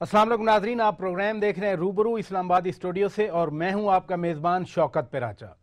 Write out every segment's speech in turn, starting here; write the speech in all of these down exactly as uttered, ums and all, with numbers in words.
अस्सलाम वालेकुम नाज़रीन, आप प्रोग्राम देख रहे हैं रूबरू इस्लामाबादी स्टूडियो से और मैं हूं आपका मेज़बान शौकत पिराचा।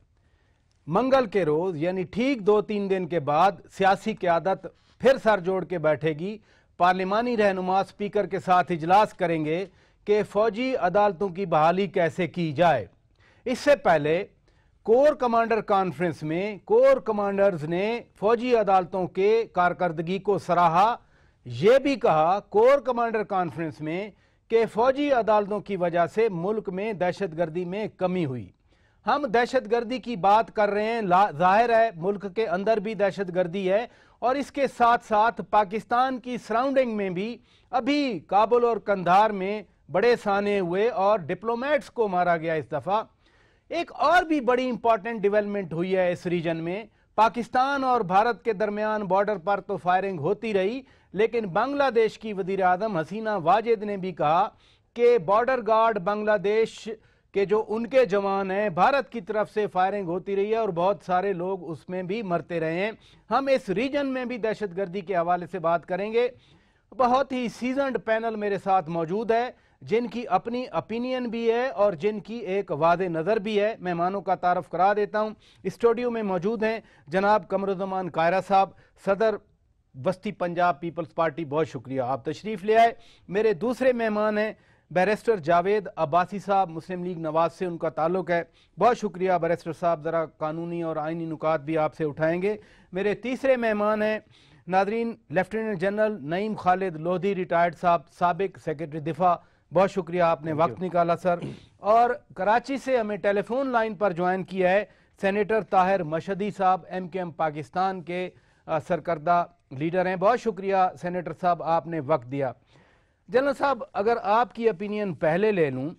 मंगल के रोज़ यानी ठीक दो तीन दिन के बाद सियासी क़यादत फिर सर जोड़ के बैठेगी। पार्लिमानी रहनुमा स्पीकर के साथ इजलास करेंगे कि फ़ौजी अदालतों की बहाली कैसे की जाए। इससे पहले कोर कमांडर कॉन्फ्रेंस में कोर कमांडर्स ने फ़ौजी अदालतों के कारकर्दगी को सराहा। ये भी कहा कोर कमांडर कॉन्फ्रेंस में कि फ़ौजी अदालतों की वजह से मुल्क में दहशतगर्दी में कमी हुई। हम दहशतगर्दी की बात कर रहे हैं, जाहिर है मुल्क के अंदर भी दहशतगर्दी है और इसके साथ साथ पाकिस्तान की सराउंडिंग में भी अभी काबुल और कंधार में बड़े साने हुए और डिप्लोमेट्स को मारा गया। इस दफ़ा एक और भी बड़ी इंपॉर्टेंट डेवलपमेंट हुई है इस रीजन में। पाकिस्तान और भारत के दरमियान बॉर्डर पर तो फायरिंग होती रही, लेकिन बांग्लादेश की वज़ीर आज़म हसीना वाजिद ने भी कहा कि बॉर्डर गार्ड बांग्लादेश के जो उनके जवान हैं, भारत की तरफ से फायरिंग होती रही है और बहुत सारे लोग उसमें भी मरते रहे हैं। हम इस रीजन में भी दहशतगर्दी के हवाले से बात करेंगे। बहुत ही सीजनड पैनल मेरे साथ मौजूद है, जिनकी अपनी ओपिनियन भी है और जिनकी एक वादे नज़र भी है। मेहमानों का तारफ़ करा देता हूँ। स्टूडियो में मौजूद हैं जनाब कमरुज़्ज़मान कायरा साहब, सदर वस्ती पंजाब पीपल्स पार्टी, बहुत शुक्रिया आप तशरीफ़ ले आए। मेरे दूसरे मेहमान हैं बैरिस्टर जावेद अब्बासी साहब, मुस्लिम लीग नवाज से उनका ताल्लुक़ है, बहुत शुक्रिया बैरिस्टर साहब। ज़रा कानूनी और आइनी नुकात भी आपसे उठाएंगे। मेरे तीसरे मेहमान हैं नादरीन lieutenant general Naeem Khalid Lodhi retired साहब, साबिक सेक्रेटरी दिफा, बहुत शुक्रिया आपने वक्त निकाला सर। और कराची से हमें टेलीफोन लाइन पर ज्वाइन किया है सेनेटर ताहिर मशहदी साहब, एम के एम पाकिस्तान के सरकर्दा लीडर हैं, बहुत शुक्रिया सेनेटर साहब आपने वक्त दिया। जनरल साहब, अगर आपकी ओपिनियन पहले ले लूँ,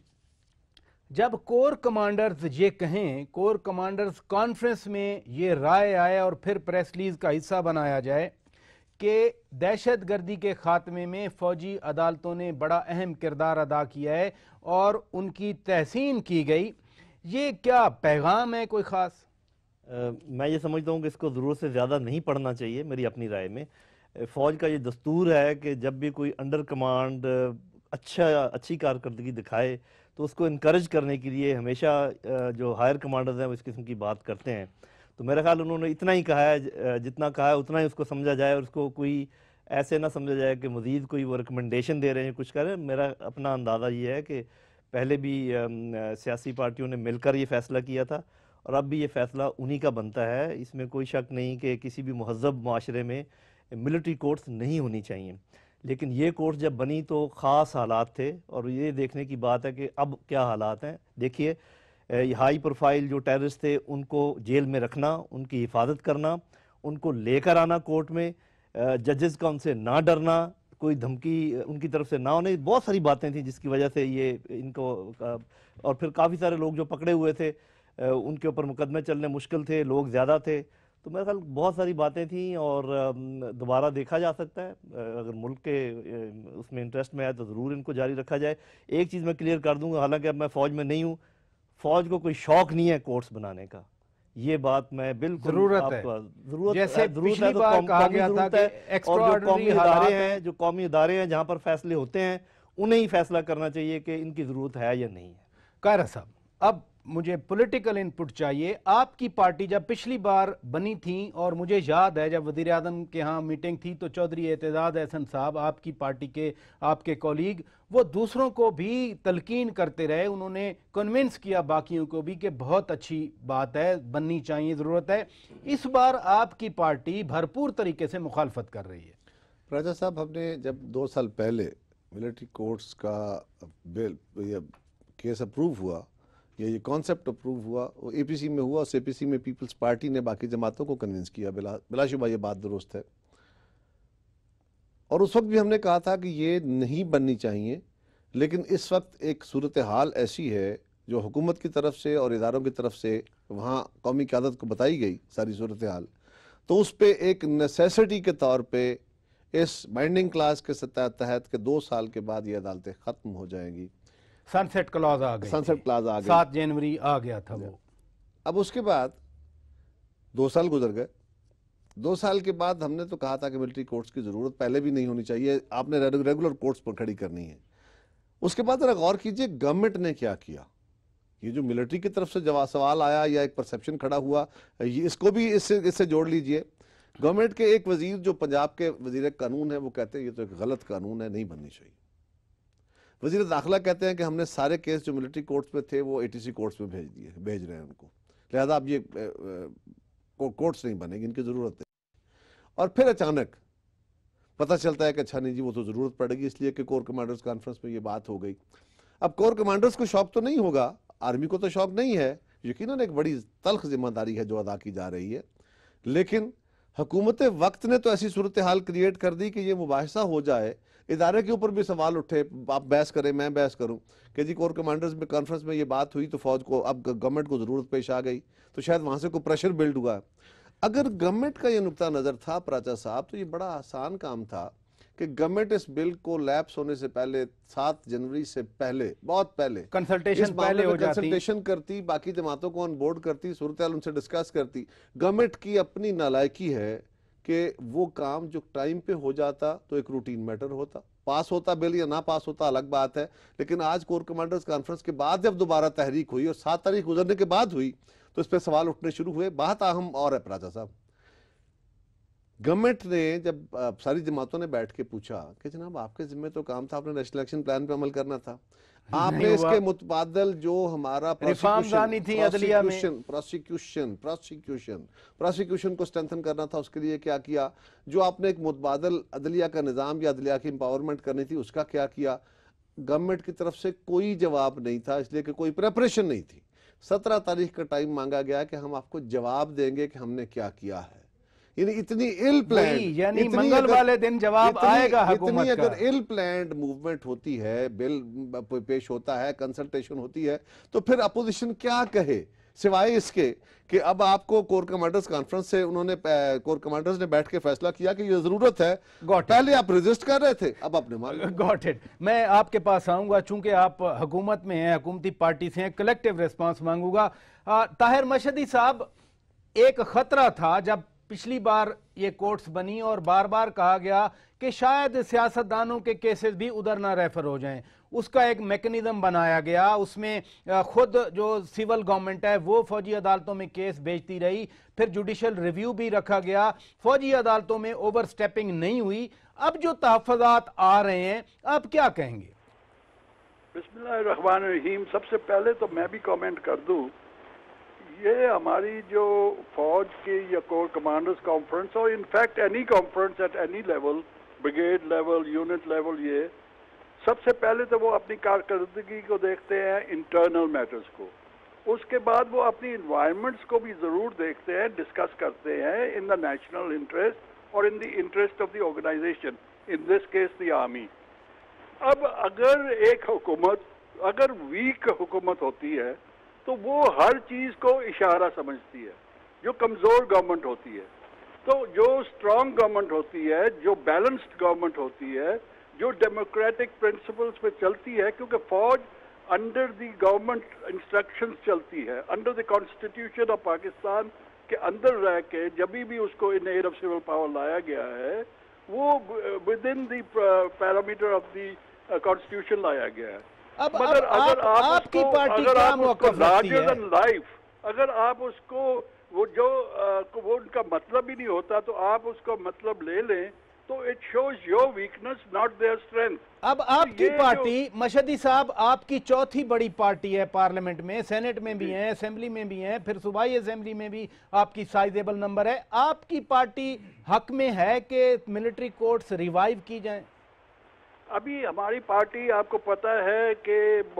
जब कोर कमांडर्स ये कहें, कोर कमांडर्स कॉन्फ्रेंस में ये राय आए और फिर प्रेस रिलीज का हिस्सा बनाया जाए कि दहशतगर्दी के खात्मे में फ़ौजी अदालतों ने बड़ा अहम किरदार अदा किया है और उनकी तहसीन की गई, ये क्या पैगाम है कोई ख़ास? Uh, मैं ये समझता हूँ कि इसको ज़रूरत से ज़्यादा नहीं पढ़ना चाहिए। मेरी अपनी राय में फ़ौज का ये दस्तूर है कि जब भी कोई अंडर कमांड अच्छा अच्छी कारकर्दगी दिखाए तो उसको इनकरेज करने के लिए हमेशा जो हायर कमांडर्स हैं वो इस किस्म की बात करते हैं। तो मेरा ख्याल उन्होंने इतना ही कहा है, जितना कहा है उतना ही उसको समझा जाए और उसको कोई ऐसे ना समझा जाए कि मज़ीद कोई वो रिकमेंडेशन दे रहे हैं, कुछ कर रहे हैं। मेरा अपना अंदाज़ा ये है कि पहले भी सियासी पार्टियों ने मिलकर ये फ़ैसला किया था और अब भी ये फ़ैसला उन्हीं का बनता है। इसमें कोई शक नहीं कि किसी भी महज़ब माशरे में मिलिट्री कोर्ट्स नहीं होनी चाहिए, लेकिन ये कोर्ट्स जब बनी तो ख़ास हालात थे और ये देखने की बात है कि अब क्या हालात हैं। देखिए, हाई प्रोफाइल जो टेररिस्ट थे उनको जेल में रखना, उनकी हिफाजत करना, उनको लेकर आना कोर्ट में, जजेस का उनसे ना डरना, कोई धमकी उनकी तरफ से ना होने, बहुत सारी बातें थी जिसकी वजह से ये इनको, और फिर काफ़ी सारे लोग जो पकड़े हुए थे उनके ऊपर मुकदमे चलने मुश्किल थे, लोग ज़्यादा थे। तो मेरे ख्याल बहुत सारी बातें थीं और दोबारा देखा जा सकता है। अगर मुल्क के उसमें इंटरेस्ट में आए तो ज़रूर इनको जारी रखा जाए। एक चीज़ मैं क्लियर कर दूंगा, हालांकि अब मैं फ़ौज में नहीं हूँ, फ़ौज को कोई शौक़ नहीं है कोर्ट्स बनाने का, ये बात मैं बिल्कुल ज़रूरत है, ज़रूरत जैसे ज़रूरत है, पिछली तो बार कहा गया था कि और जो कौमी इदारे हैं जो कौमी इदारे हैं जहाँ पर फैसले होते हैं उन्हें ही फैसला करना चाहिए कि इनकी ज़रूरत है या नहीं है। कायरा साहब, अब मुझे पॉलिटिकल इनपुट चाहिए। आपकी पार्टी जब पिछली बार बनी थी और मुझे याद है जब वज़ीर आज़म के यहाँ मीटिंग थी तो चौधरी एतजाज़ एहसन साहब, आपकी पार्टी के आपके कॉलीग, वो दूसरों को भी तलकीन करते रहे, उन्होंने कन्विंस किया बाकियों को भी कि बहुत अच्छी बात है, बननी चाहिए, ज़रूरत है। इस बार आपकी पार्टी भरपूर तरीके से मुखालफत कर रही है। राजा साहब, हमने जब दो साल पहले मिलिट्री कोर्ट्स का बिल ये केस अप्रूव हुआ, ये ये कॉन्सेप्ट अप्रूव हुआ, वो ए पी सी में हुआ, उस ए पी सी में पीपल्स पार्टी ने बाकी जमातों को कन्विंस किया, बिला बिलाशुबा ये बात दुरुस्त है। और उस वक्त भी हमने कहा था कि ये नहीं बननी चाहिए, लेकिन इस वक्त एक सूरत हाल ऐसी है जो हुकूमत की तरफ से और इदारों की तरफ से वहाँ कौमी क़यादत को बताई गई सारी सूरत हाल, तो उस पर एक नेसेसिटी के तौर पर इस बाइंडिंग क्लास के तहत के दो साल के बाद ये अदालतें ख़त्म हो जाएंगी। सनसेट क्लॉज आ गई, सनसेट क्लॉज आ गई, सात जनवरी आ गया था वो। अब उसके बाद दो साल गुजर गए। दो साल के बाद हमने तो कहा था कि मिलिट्री कोर्ट्स की ज़रूरत पहले भी नहीं होनी चाहिए, आपने रेगुलर कोर्ट्स पर खड़ी करनी है। اس کے بعد ذرا غور کیجئے گورنمنٹ نے کیا کیا. یہ جو ملٹری کی طرف سے جواب سوال آیا یا ایک پرسیپشن کھڑا ہوا, اس کو بھی اس سے اس سے جوڑ لیجئے. گورنمنٹ کے ایک وزیر جو پنجاب کے وزیر قانون ہے وہ کہتے ہیں یہ تو ایک غلط قانون ہے, نہیں بننی چاہیے. وزیر داخلہ کہتے ہیں کہ ہم نے سارے کیس جو ملٹری کورٹس میں تھے وہ اے ٹی سی کورٹس میں بھیج دیے بھیج رہے ہیں ان کو, لہذا اب یہ کورٹس نہیں بنے گی, ان کی ضرورت ہے. اور پھر اچانک پتہ چلتا ہے کہ اچھا نہیں جی وہ تو ضرورت پڑے گی, اس لیے کہ کور کمانڈرز کانفرنس میں یہ بات ہو گئی. اب کور کمانڈرز کو شوق تو نہیں ہوگا, آرمی کو تو شوق نہیں ہے, یقیناً ایک بڑی تلخ ذمہ داری ہے جو ادا کی جا رہی ہے, لیکن حکومت وقت نے تو ایسی صورتحال کریٹ کر دی کہ یہ مباحثہ ہو جائے, ادارے کے اوپر بھی سوال اٹھے, آپ بحث کریں میں بحث کروں کہ جی کور کمانڈرز میں کانفرنس میں یہ بات ہوئی تو فوج کو اب گورنمنٹ کو ضرورت پیش آ گئی, تو شاید وہاں سے کوئی پریشر بلڈ ہوا. اگر گورنمنٹ کا یہ نقطہ نظر تھا پراچا صاحب تو یہ بڑا آسان کام تھا کہ گورنمنٹ اس بل کو لیپس ہونے سے پہلے سات جنوری سے پہلے بہت پہلے کنسلٹیشن پہلے ہو جاتی, کنسلٹیشن کرتی, باقی جماعتوں کو آن بورڈ کرتی, صورتحال ان سے ڈسکس کرتی. گورنمنٹ کی اپنی نالائکی ہے کہ وہ کام جو ٹائم پہ ہو جاتا تو ایک روٹین میٹر ہوتا, پاس ہوتا بل یا نہ پاس ہوتا الگ بات ہے, لیکن آج کور کمانڈرز کانفرنس کے بعد جب دوبارہ تحریک ہوئی اور سات تاریخ گزرنے کے بعد ہوئی تو اس پہ سوال اٹھنے شروع ہوئے. بات اہم اور ہے پراچا صاحب, گورنمنٹ نے جب ساری جماعتوں نے بیٹھ کے پوچھا کہ جناب آپ کے ذمہ تو کام تھا, آپ نے نیشنل ایکشن پلان پہ عمل کرنا تھا, آپ نے اس کے متبادل جو ہمارا پروسیکیوشن پروسیکیوشن پروسیکیوشن پروسیکیوشن کو اسٹرینتھن کرنا تھا, اس کے لیے کیا کیا, جو آپ نے ایک متبادل عدلیہ کا نظام یا عدلیہ کی امپاورمنٹ کرنی تھی اس کا کیا کیا. گورنمنٹ کی طرف سے کوئی جواب نہیں تھا, اس لیے کہ کوئی پریپریشن نہیں تھی. سترہ تاریخ کا ٹائم مانگا گیا کہ ہم آپ کو جواب دیں گے کہ ہم نے کیا کیا ہے. یعنی اتنی ایل پلانڈ, یعنی منگل والے دن جواب آئے گا حکومت کا. اتنی اگر ایل پلانڈ موومنٹ ہوتی ہے, بل پیش ہوتا ہے, کنسلٹیشن ہوتی ہے, تو پھر اپوزیشن کیا کہے سوائے اس کے کہ اب آپ کو کور کمانڈرز کانفرنس سے انہوں نے کور کمانڈرز نے بیٹھ کے فیصلہ کیا کہ یہ ضرورت ہے, پہلے آپ ریزسٹ کر رہے تھے, اب آپ نے مان لیا. Got it. میں آپ کے پاس آؤں گا, چونکہ آپ حکومت میں ہیں, حکومتی پارٹی سے ہیں, کلیکٹیو ریسپانس مانگوں گا. طاہر مشہدی صاحب, ایک خطرہ تھا جب پچھلی بار یہ کورٹس بنی اور بار بار کہا گیا کہ شاید سیاستدانوں کے کیسز بھی ادھر نہ ریفر ہو جائیں, اس کا ایک میکنزم بنایا گیا, اس میں خود جو سول گورنمنٹ ہے وہ فوجی عدالتوں میں کیس بھیجتی رہی, پھر جوڈیشل ریویو بھی رکھا گیا, فوجی عدالتوں میں اوور سٹیپنگ نہیں ہوئی. اب جو تحفظات آ رہے ہیں آپ کیا کہیں گے؟ بسم اللہ الرحمن الرحیم. سب سے پہلے تو میں بھی کامنٹ کر دوں, یہ ہماری جو فوج کی یا کور کمانڈرز کانفرنس اور in fact any conference at any level, brigade level, unit level, یہ سب سے پہلے تو وہ اپنی کارکردگی کو دیکھتے ہیں, انٹرنل میٹرز کو, اس کے بعد وہ اپنی انوائرمنٹس کو بھی ضرور دیکھتے ہیں, ڈسکس کرتے ہیں ان دا نیشنل انٹرسٹ اور in the interest of the organisation, in this case the army. اب اگر ایک حکومت اگر ویک حکومت ہوتی ہے تو وہ ہر چیز کو اشارہ سمجھتی ہے, جو کمزور گورنمنٹ ہوتی ہے. تو جو اسٹرانگ گورنمنٹ ہوتی ہے, جو بیلنسڈ گورنمنٹ ہوتی ہے, جو ڈیموکریٹک پرنسپلز پہ چلتی ہے, کیونکہ فوج انڈر دی گورنمنٹ انسٹرکشنز چلتی ہے, under the constitution of Pakistan کے اندر رہ کے جب بھی اس کو in aid of civil power لایا گیا ہے وہ within the parameter of the constitution لایا گیا ہے. اب مگر اگر آپ آپ کی پارٹی کیا موقف رکھتی ہے؟ لائف اگر آپ اس کو وہ جو وہ ان کا مطلب ہی نہیں ہوتا تو آپ اس کو مطلب لے لیں تو it shows your weakness not their strength. اب آپ کی پارٹی مشہدی صاحب آپ کی چوتھی بڑی پارٹی ہے پارلیمنٹ میں, سینٹ میں بھی ہیں, اسمبلی میں بھی ہیں, پھر صوبائی اسمبلی میں بھی آپ کی سائزیبل نمبر ہے. آپ کی پارٹی حق میں ہے کہ ملٹری کورٹس ریوائیو کی جائیں؟ ابھی ہماری پارٹی آپ کو پتہ ہے کہ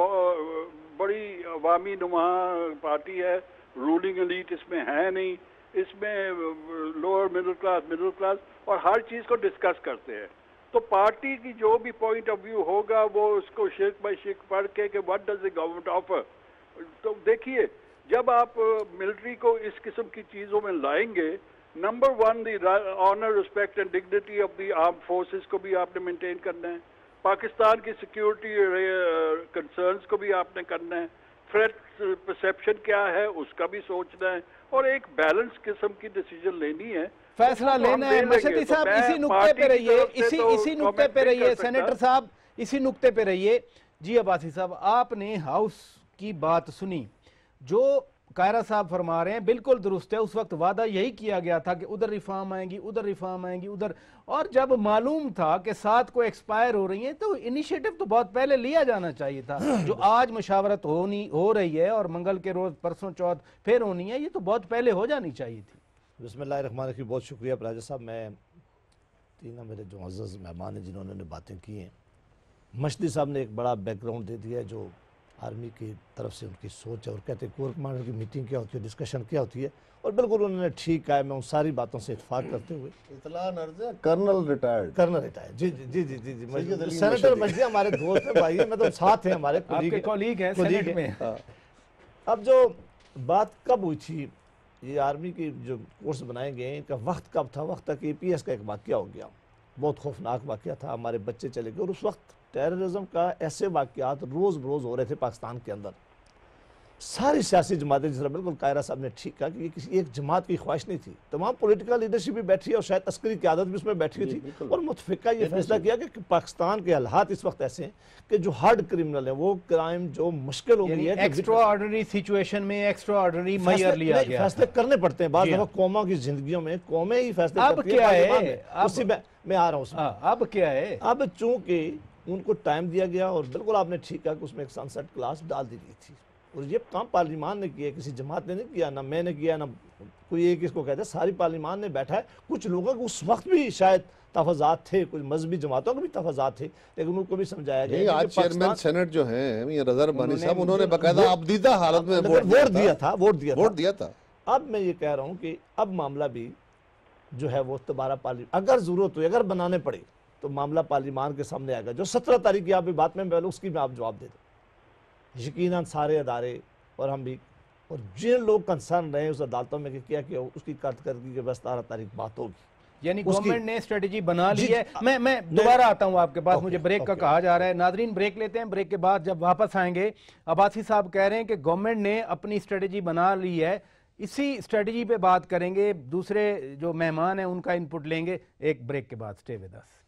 بڑی عوامی نماں پارٹی ہے, رولنگ ایلیٹ اس میں ہے نہیں, اس میں lower middle class middle class اور ہر چیز کو ڈسکس کرتے ہیں. تو پارٹی کی جو بھی پوائنٹ آف ویو ہوگا وہ اس کو شرک بائی شرک پڑھ کے کہ what does the government offer. تو دیکھیے جب آپ ملٹری کو اس قسم کی چیزوں میں لائیں گے, number one the honour, respect and dignity of the armed forces کو بھی آپ نے مینٹین کرنا ہے, پاکستان کی سیکیورٹی کنسرنز کو بھی آپ نے کرنا ہے, تھریٹ پرسیپشن کیا ہے اس کا بھی سوچنا ہے, اور ایک بیلنس قسم کی ڈیسیجن لینی ہے, فیصلہ لینا ہے. مشہدی صاحب اسی نقطے پہ رہیے, اسی اسی نقطے پہ رہیے, سینیٹر صاحب اسی نقطے پہ رہیے. جی عباسی صاحب، آپ نے ہاؤس کی بات سنی، جو قائرہ صاحب فرما رہے ہیں بالکل درست ہے. اس وقت وعدہ یہی کیا گیا تھا کہ ادھر ریفارم آئیں گی ادھر ریفارم آئیں گی ادھر، اور جب معلوم تھا کہ سات کو ایکسپائر ہو رہی ہیں تو انیشیٹو تو بہت پہلے لیا جانا چاہیے تھا. جو آج مشاورت ہونی ہو رہی ہے اور منگل کے روز پرسوں چوتھ پھر ہونی ہے، یہ تو بہت پہلے ہو جانی چاہیے تھی. بسم اللہ الرحمن الرحیم. بہت شکریہ پراجا صاحب. میں تینوں میرے جو عزیز مہمان ہیں جنہوں نے باتیں کی ہیں، مشدی صاحب نے ایک بڑا بیک گراؤنڈ دے دیا ہے جو آرمی کی طرف سے ان کی سوچ ہے، اور کہتے ہیں کور کمانڈر کی میٹنگ کیا ہوتی ہے، ڈسکشن کیا ہوتی ہے، اور بالکل انہوں نے ٹھیک کہا ہے. میں ان ساری باتوں سے اتفاق کرتے ہوئے اطلاع نرز ہے کرنل ریٹائرڈ کرنا رہتا ہے. جی جی جی جی جی سینیٹر مشدی ہمارے دوست ہیں، بھائی ہیں، میں تو ساتھ ہیں ہمارے آپ کے کولیگ ہیں سینیٹ میں. اب جو بات کب ہوئی تھی، یہ آرمی کی جو کورس بنائے گئے ان کا وقت کب تھا؟ وقت تک اے پی ایس کا ایک واقعہ ہو گیا، بہت خوفناک واقعہ تھا، ہمارے بچے چلے گئے. اور اس وقت ٹیررزم کا ایسے واقعات روز بروز ہو رہے تھے پاکستان کے اندر. ساری سیاسی جماعتیں، جس طرح بالکل قائرہ صاحب نے ٹھیک کہا کہ یہ کسی ایک جماعت کی خواہش نہیں تھی، تمام پولیٹیکل لیڈرشپ بھی بیٹھی ہے اور شاید عسکری قیادت بھی اس میں بیٹھی ہوئی تھی، اور متفقہ یہ فیصلہ کیا کہ پاکستان کے حالات اس وقت ایسے ہیں کہ جو ہارڈ کرمنل ہیں، وہ کرائم جو مشکل ہو گئی ہے، ایکسٹرا آرڈنری سچویشن میں ایکسٹرا آرڈنری معیار لیا گیا، فیصلے کرنے پڑتے ہیں. بعض دفعہ قوموں کی زندگیوں میں قومیں ہی فیصلے کرتی ہیں. اب کیا ہے؟ اسی میں میں آ رہا ہوں اس میں. اب کیا ہے؟ اب چونکہ ان کو ٹائم دیا گیا، اور بالکل آپ نے ٹھیک کہا کہ اس میں ایک سنسٹ کلاس ڈال دی گئی تھی، اور یہ کام پارلیمان نے کیا، کسی جماعت نے نہیں کیا، نہ میں نے کیا، نہ کوئی ایک اس کو کہتے ہیں، ساری پارلیمان نے بیٹھا ہے. کچھ لوگوں کو اس وقت بھی شاید تفاضات تھے، کچھ مذہبی جماعتوں کے بھی تفاضات تھے، لیکن ان کو بھی سمجھایا گیا. آج چیئرمین سینٹ جو ہیں یہ رضا ربانی صاحب، انہوں نے باقاعدہ ابدیدہ حالت میں ووٹ دیا تھا ووٹ دیا ووٹ دیا تھا. اب میں یہ کہہ رہا ہوں کہ اب معاملہ بھی جو ہے وہ دوبارہ پارلیمان، اگر ضرورت ہوئی، اگر بنانے پڑے تو معاملہ پارلیمان کے سامنے آئے گا. جو سترہ تاریخ کی آپ بھی بات میں پہلے اس کی میں آپ جواب دے دیں. یقیناً سارے ادارے اور ہم بھی، اور جن لوگ کنسرن رہے اس عدالتوں میں کہ کیا کیا اس کی کارکردگی کے بس سترہ تاریخ بات ہوگی. یعنی گورنمنٹ نے اسٹریٹجی بنا لی ہے. میں میں دوبارہ آتا ہوں آپ کے پاس، مجھے بریک کا کہا جا رہا ہے. ناظرین بریک لیتے ہیں، بریک کے بعد جب واپس آئیں گے، عباسی صاحب کہہ رہے ہیں کہ گورنمنٹ نے اپنی اسٹریٹجی بنا لی ہے، اسی اسٹریٹجی پہ بات کریں گے. دوسرے جو مہمان ہیں ان کا انپٹ لیں گے ایک بریک کے بعد. سٹے ود اس.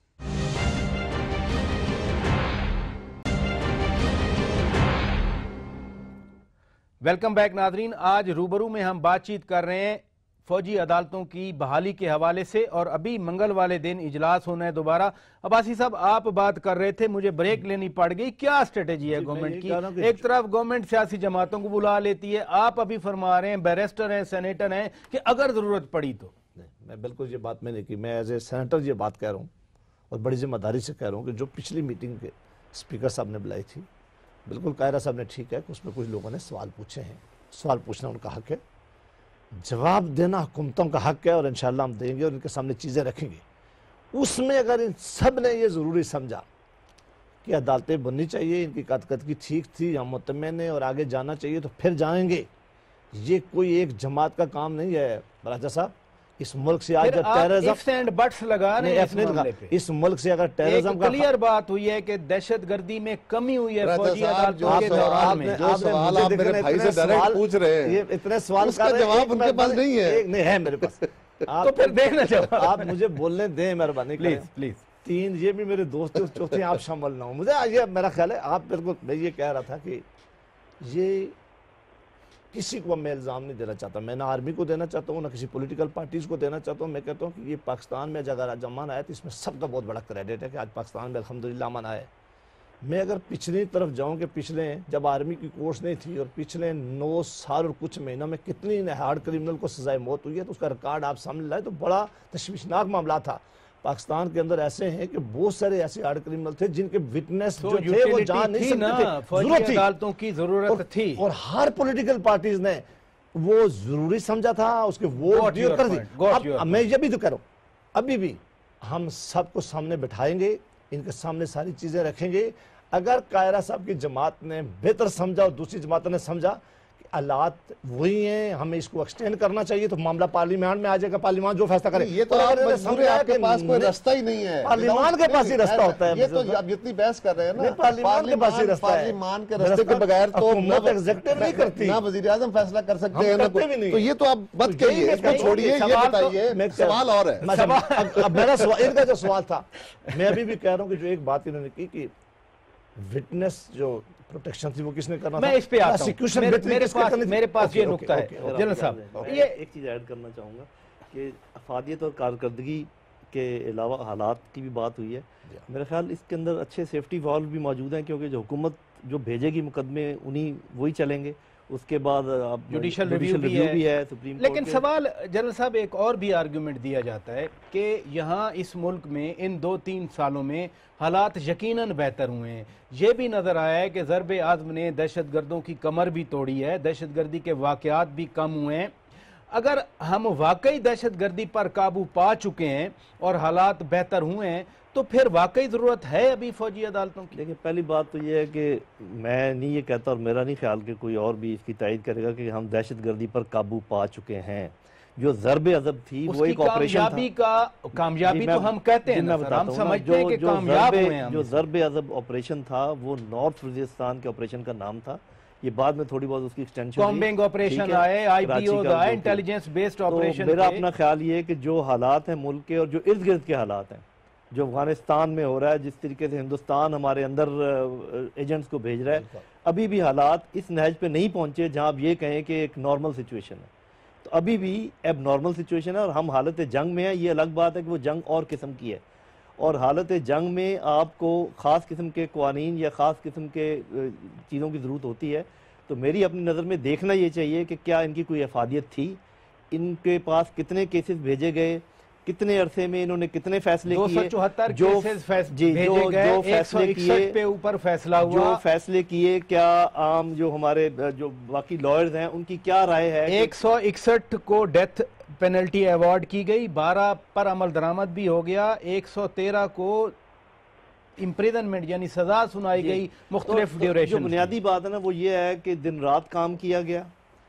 ویلکم بیک ناظرین. آج روبرو میں ہم بات چیت کر رہے ہیں فوجی عدالتوں کی بحالی کے حوالے سے، اور ابھی منگل والے دن اجلاس ہونا ہے دوبارہ. عباسی صاحب آپ بات کر رہے تھے، مجھے بریک لینی پڑ گئی. کیا اسٹریٹجی ہے گورنمنٹ کی؟ ایک طرف گورنمنٹ سیاسی جماعتوں کو بلا لیتی ہے، آپ ابھی فرما رہے ہیں بیرسٹر ہیں، سینیٹر ہیں، کہ اگر ضرورت پڑی تو. میں بالکل یہ بات میں نے کی، میں ایز اے سینیٹر یہ بات کہہ رہا ہوں، اور بڑی ذمہ داری سے کہہ رہا ہوں کہ جو پچھلی میٹنگ کے اسپیکر صاحب نے بلائی تھی، بالکل قائرہ صاحب نے ٹھیک ہے کہ اس میں کچھ لوگوں نے سوال پوچھے ہیں. سوال پوچھنا ان کا حق ہے، جواب دینا حکومتوں کا حق ہے، اور انشاءاللہ ہم دیں گے اور ان کے سامنے چیزیں رکھیں گے. اس میں اگر ان سب نے یہ ضروری سمجھا کہ عدالتیں بننی چاہیے، ان کی کارکردگی ٹھیک تھی، ہم مطمئن ہیں اور آگے جانا چاہیے، تو پھر جائیں گے. یہ کوئی ایک جماعت کا کام نہیں ہے راجہ صاحب. اس ملک سے آج جب ٹیررزم لگا رہے ہیں اس معاملے پہ، اس ملک سے اگر ٹیررزم کا کلیئر بات ہوئی ہے کہ دہشت گردی میں کمی ہوئی ہے فوجی جو عدالتوں کے دوران میں. جو سوال آپ میرے بھائی سے ڈائریکٹ پوچھ رہے ہیں، یہ اتنے سوال اس کا جواب ان کے پاس نہیں ہے. نہیں ہے میرے پاس. تو پھر دینا جواب. آپ مجھے بولنے دیں مہربانی کریں پلیز پلیز. تین یہ بھی میرے دوست چوتھے ہیں، آپ شامل نہ ہوں. مجھے یہ میرا خیال ہے آپ بالکل، میں یہ کہہ رہا تھا کہ یہ کسی کو میں الزام نہیں دینا چاہتا، میں نہ آرمی کو دینا چاہتا ہوں، نہ کسی پولیٹیکل پارٹیز کو دینا چاہتا ہوں. میں کہتا ہوں کہ یہ پاکستان میں اگر آج امن آیا تو اس میں سب کا بہت بڑا کریڈٹ ہے کہ آج پاکستان میں الحمدللہ امن آیا ہے. میں اگر پچھلی طرف جاؤں کہ پچھلے جب آرمی کی کورس نہیں تھی اور پچھلے نو سال اور کچھ مہینوں میں کتنی ہارڈ کرمنل کو سزائے موت ہوئی ہے، تو اس کا ریکارڈ آپ سامنے لائے تو بڑا تشویشناک معاملہ تھا. پاکستان کے اندر ایسے ہیں کہ بہت سارے ایسے ہارڈ کرمنل تھے جن کے وٹنس جو تھے وہ جان نہیں سکتے تھے، فوجی عدالتوں کی ضرورت تھی، اور ہر پولیٹیکل پارٹیز نے وہ ضروری سمجھا تھا، اس کے ووٹ دیو کر دی. میں یہ بھی تو کہہ رہا ہوں، ابھی بھی ہم سب کو سامنے بٹھائیں گے، ان کے سامنے ساری چیزیں رکھیں گے. اگر قائرہ صاحب کی جماعت نے بہتر سمجھا اور دوسری جماعتوں نے سمجھا کہ حالات وہی ہیں، ہمیں اس کو ایکسٹینڈ کرنا چاہیے، تو معاملہ پارلیمان میں آ جائے گا، پارلیمان جو فیصلہ کرے. یہ تو آپ مجبور آپ کے پاس کوئی رستہ ہی نہیں ہے، پارلیمان کے پاس ہی رستہ ہوتا ہے. یہ تو اب جتنی بحث کر رہے ہیں نا، پارلیمان کے پاس ہی رستہ ہے. پارلیمان کے رستے کے بغیر تو حکومت ایگزیکٹو نہیں کرتی، نہ وزیر اعظم فیصلہ کر سکتے ہیں، تو یہ تو آپ مت کہیے، اس کو چھوڑیے. یہ بتائیے سوال اور ہے. اب میرا سوال، ان کا جو سوال تھا، میں ابھی بھی کہہ رہا ہوں کہ جو ایک بات انہوں نے کی کہ وٹنس جو پروٹیکشن تھی وہ کس نے کرنا تھا؟ میں اس پہ آتا ہوں، میرے پاس یہ نکتہ ہے جنرل صاحب. یہ ایک چیز ایڈ کرنا چاہوں گا کہ افادیت اور کارکردگی کے علاوہ حالات کی بھی بات ہوئی ہے. میرا خیال اس کے اندر اچھے سیفٹی والو بھی موجود ہیں، کیونکہ جو حکومت جو بھیجے گی مقدمے انہی وہی چلیں گے. اس کے بعد جوڈیشل ریویو بھی ہے سپریم کورٹ. لیکن سوال جنرل صاحب ایک اور بھی آرگیومنٹ دیا جاتا ہے کہ یہاں اس ملک میں ان دو تین سالوں میں حالات یقیناً بہتر ہوئے ہیں. یہ بھی نظر آیا ہے کہ ضرب عزم نے دہشت گردوں کی کمر بھی توڑی ہے، دہشت گردی کے واقعات بھی کم ہوئے ہیں. اگر ہم واقعی دہشت گردی پر قابو پا چکے ہیں اور حالات بہتر ہوئے ہیں تو پھر واقعی ضرورت ہے ابھی فوجی عدالتوں کی؟ لیکن پہلی بات تو یہ ہے کہ میں نہیں یہ کہتا، اور میرا نہیں خیال کہ کوئی اور بھی اس کی تائید کرے گا کہ ہم دہشت گردی پر قابو پا چکے ہیں. جو ضرب عزب تھی وہ ایک آپریشن تھا. کامیابی کا کامیابی تو ہم کہتے ہیں نا سر، ہم سمجھتے ہیں کہ کامیاب ہوئے ہیں. جو ضرب عزب آپریشن تھا وہ نارتھ وزیرستان کے آپریشن کا نام تھا. یہ بعد میں تھوڑی بہت اس کی ایکسٹینشن کامبنگ آپریشن آئے، آئی پی اوز آئے، انٹیلیجنس بیسڈ آپریشن. میرا اپنا خیال یہ ہے کہ جو حالات ہیں ملک کے اور جو ارد گرد کے حالات ہیں، جو افغانستان میں ہو رہا ہے، جس طریقے سے ہندوستان ہمارے اندر ایجنٹس کو بھیج رہا ہے، ابھی بھی حالات اس نہج پہ نہیں پہنچے جہاں آپ یہ کہیں کہ ایک نارمل سچویشن ہے. تو ابھی بھی اب نارمل سچویشن ہے اور ہم حالت جنگ میں ہیں. یہ الگ بات ہے کہ وہ جنگ اور قسم کی ہے، اور حالت جنگ میں آپ کو خاص قسم کے قوانین یا خاص قسم کے چیزوں کی ضرورت ہوتی ہے. تو میری اپنی نظر میں دیکھنا یہ چاہیے کہ کیا ان کی کوئی افادیت تھی، ان کے پاس کتنے کیسز بھیجے گئے، کتنے عرصے میں انہوں نے کتنے فیصلے کیے، دو سو چوہتر کیسز بھیجے گئے، ایک سو اکسٹھ پہ اوپر فیصلہ ہوا، جو فیصلے کیے، کیا عام جو ہمارے جو باقی لائرز ہیں ان کی کیا رائے ہے. ایک سو اکسٹھ کو ڈیتھ پینلٹی ایوارڈ کی گئی، بارہ پر عمل درآمد بھی ہو گیا، ایک سو تیرہ کو امپریزنمنٹ یعنی سزا سنائی گئی مختلف ڈیوریشن. جو بنیادی بات ہے نا وہ یہ ہے کہ دن رات کام کیا گیا،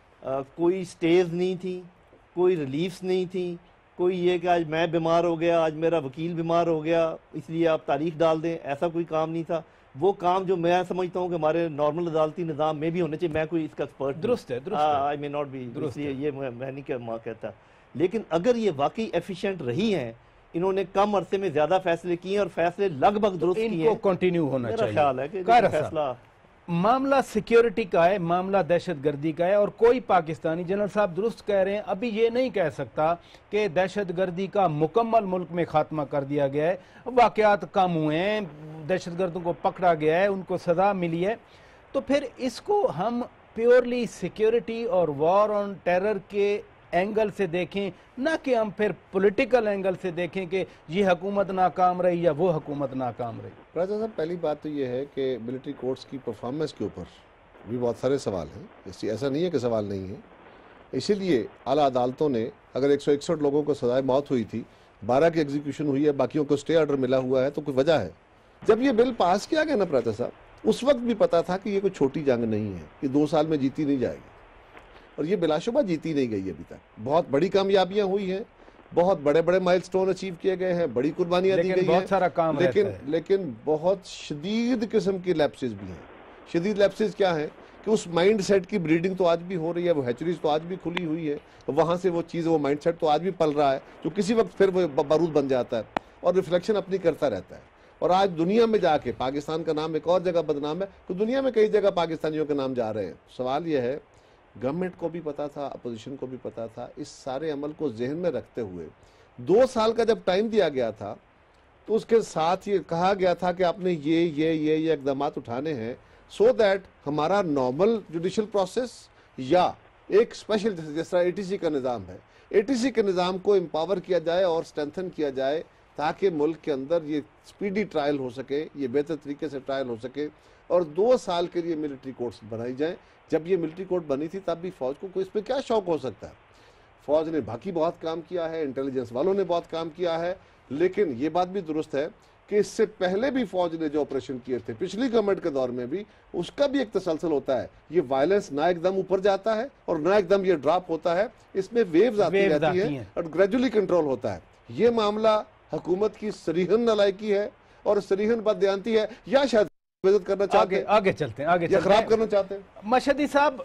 کوئی سٹیز نہیں تھی، کوئی ریلیفز نہیں تھی، کوئی یہ کہ آج میں بیمار ہو گیا، آج میرا وکیل بیمار ہو گیا اس لیے آپ تاریخ ڈال دیں، ایسا کوئی کام نہیں تھا. وہ کام جو میں سمجھتا ہوں کہ ہمارے نارمل عدالتی نظام میں بھی ہونے چاہیے. میں کوئی اس کا ایکسپرٹ درست ہے، آئی مے ناٹ بی، اس لیے یہ میں نہیں کہتا. لیکن اگر یہ واقعی ایفیشینٹ رہی ہیں، انہوں نے کم عرصے میں زیادہ فیصلے کیے اور فیصلے لگ بھگ درست کیے، ان کو کنٹینیو ہونا چاہیے. میرا خیال ہے کہ فیصلہ معاملہ سیکیورٹی کا ہے، معاملہ دہشت گردی کا ہے، اور کوئی پاکستانی جنرل صاحب درست کہہ رہے ہیں ابھی یہ نہیں کہہ سکتا کہ دہشت گردی کا مکمل ملک میں خاتمہ کر دیا گیا ہے. واقعات کم ہوئے ہیں، دہشت گردوں کو پکڑا گیا ہے، ان کو سزا ملی ہے. تو پھر اس کو ہم پیورلی سیکیورٹی اور وار آن ٹیرر کے اینگل سے دیکھیں، نہ کہ ہم پھر پولیٹیکل اینگل سے دیکھیں کہ یہ حکومت ناکام رہی یا وہ حکومت ناکام رہی. راجہ صاحب، پہلی بات تو یہ ہے کہ ملٹری کورٹس کی پرفارمنس کے اوپر بھی بہت سارے سوال ہیں. ایسا نہیں ہے کہ سوال نہیں ہے. اسی لیے اعلیٰ عدالتوں نے اگر ایک سو اکسٹھ لوگوں کو سزائے موت ہوئی تھی، بارہ کی ایگزیکیوشن ہوئی ہے، باقیوں کو اسٹے آرڈر ملا ہوا ہے، تو کوئی وجہ ہے. جب یہ بل پاس کیا گیا نا پراتا صاحب، اس وقت بھی پتا تھا کہ یہ کوئی چھوٹی جنگ نہیں ہے، یہ دو سال میں جیتی نہیں جائے گی، اور یہ بلا شبہ جیتی نہیں گئی ابھی تک. بہت بڑی کامیابیاں ہوئی ہیں، بہت بڑے بڑے مائل سٹون اچیو کیے گئے ہیں، بڑی قربانیاں دی گئی ہیں، بہت سارا کام لیکن لیکن بہت شدید قسم کی لیپسز بھی ہیں. شدید لیپسز کیا ہیں کہ اس مائنڈ سیٹ کی بریڈنگ تو آج بھی ہو رہی ہے، وہ ہیچریز تو آج بھی کھلی ہوئی ہے، وہاں سے وہ چیز، وہ مائنڈ سیٹ تو آج بھی پل رہا ہے، جو کسی وقت پھر وہ بارود بن جاتا ہے اور ریفلیکشن اپنی کرتا رہتا ہے. اور آج دنیا میں جا کے پاکستان کا نام ایک اور جگہ بدنام ہے، تو دنیا میں کئی جگہ پاکستانیوں کے نام جا رہے ہیں. سوال یہ ہے، گورنمنٹ کو بھی پتا تھا، اپوزیشن کو بھی پتا تھا، اس سارے عمل کو ذہن میں رکھتے ہوئے دو سال کا جب ٹائم دیا گیا تھا تو اس کے ساتھ یہ کہا گیا تھا کہ آپ نے یہ یہ یہ یہ اقدامات اٹھانے ہیں سو دیٹ ہمارا نارمل جوڈیشل پروسیس یا ایک اسپیشل جس طرح اے ٹی سی کا نظام ہے، اے ٹی سی کے نظام کو امپاور کیا جائے اور اسٹرینتھن کیا جائے تاکہ ملک کے اندر یہ سپیڈی ٹرائل ہو سکے، یہ بہتر طریقے سے ٹرائل ہو سکے، اور دو سال کے لیے ملٹری کورٹس بنائی جائیں. جب یہ ملٹری کورٹ بنی تھی تب بھی فوج کو کوئی اس پہ کیا شوق ہو سکتا ہے؟ فوج نے باقی بہت کام کیا ہے، انٹیلیجنس والوں نے بہت کام کیا ہے، لیکن یہ بات بھی درست ہے کہ اس سے پہلے بھی فوج نے جو آپریشن کیے تھے پچھلی گورنمنٹ کے دور میں بھی، اس کا بھی ایک تسلسل ہوتا ہے. یہ وائلنس نہ ایک دم اوپر جاتا ہے اور نہ ایک دم یہ ڈراپ ہوتا ہے، اس میں ویوز آتی رہتی ہیں اور گریجولی کنٹرول ہوتا ہے. یہ معاملہ حکومت کی صریحاً نالائکی ہے اور صریحاً بددیانتی ہے، یا شاید کرنا چاہتے ہیں، آگے چلتے ہیں، آگے خراب کرنا چاہتے ہیں. مشہدی صاحب،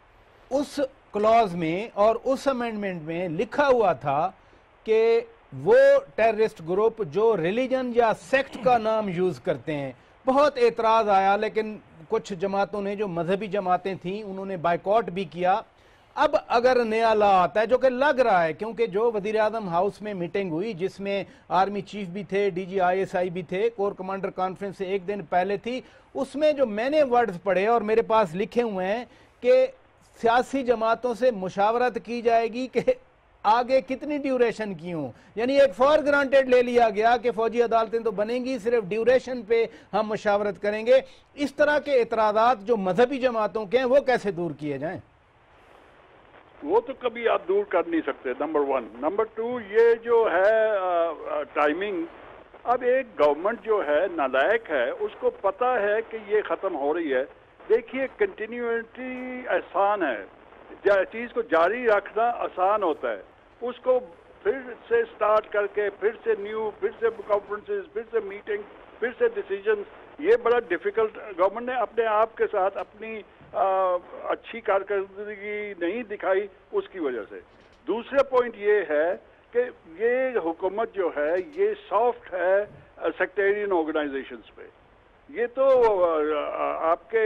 اس کلوز میں اور اس امینڈمنٹ میں لکھا ہوا تھا کہ وہ ٹیررسٹ گروپ جو ریلیجن یا سیکٹ کا نام یوز کرتے ہیں بہت اعتراض آیا، لیکن کچھ جماعتوں نے جو مذہبی جماعتیں تھیں انہوں نے بائیکاٹ بھی کیا۔ اب اگر نیا لا آتا ہے، جو کہ لگ رہا ہے، کیونکہ جو وزیر اعظم ہاؤس میں میٹنگ ہوئی جس میں آرمی چیف بھی تھے، D G I S I بھی تھے، کور کمانڈر کانفرنس سے ایک دن پہلے تھی، اس میں جو میں نے ورڈز پڑھے اور میرے پاس لکھے ہوئے ہیں کہ سیاسی جماعتوں سے مشاورت کی جائے گی کہ آگے کتنی ڈیوریشن کی ہوں، یعنی ایک فار گرانٹیڈ لے لیا گیا کہ فوجی عدالتیں تو بنیں گی، صرف ڈیوریشن پہ ہم مشاورت کریں گے۔ اس طرح کے اعتراضات جو مذہبی جماعتوں کے ہیں وہ کیسے دور کیے جائیں؟ وہ تو کبھی آپ دور کر نہیں سکتے، نمبر ون۔ نمبر ٹو، یہ جو ہے ٹائمنگ، اب ایک گورنمنٹ جو ہے نالائق ہے، اس کو پتا ہے کہ یہ ختم ہو رہی ہے۔ دیکھیے کنٹینیوٹی آسان ہے، چیز کو جاری رکھنا آسان ہوتا ہے، اس کو پھر سے سٹارٹ کر کے پھر سے نیو، پھر سے کانفرنسز، پھر سے میٹنگ، پھر سے ڈیسیجنز، یہ بڑا ڈیفیکلٹ۔ گورنمنٹ نے اپنے آپ کے ساتھ اپنی اچھی کارکردگی نہیں دکھائی اس کی وجہ سے۔ دوسرا پوائنٹ یہ ہے کہ یہ حکومت جو ہے یہ سافٹ ہے سیکٹیرین آرگنائزیشنز پہ۔ یہ تو آپ کے